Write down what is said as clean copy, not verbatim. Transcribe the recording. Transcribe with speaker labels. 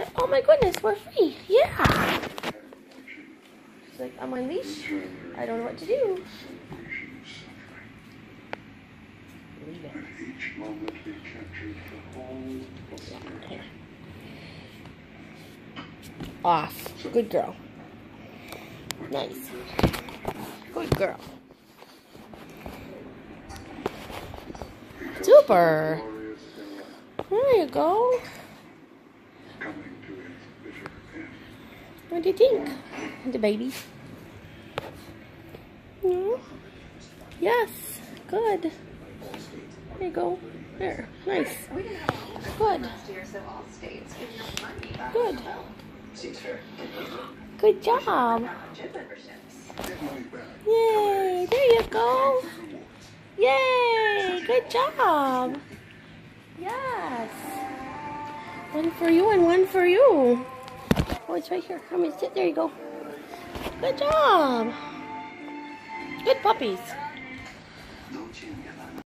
Speaker 1: Oh my goodness, we're free. Yeah. She's like, I'm on leash. I don't know what to do. Leave it. Yeah, here. Off. Good girl. Nice. Good girl. Super. There you go. What do you think? The baby. Yeah. Yes. Good. There you go. There. Nice. Good. Good. Good job. Yay. There you go. Yay. Good job. Yes. One for you and one for you. Oh, it's right here. Come and sit. There you go. Good job. Good puppies.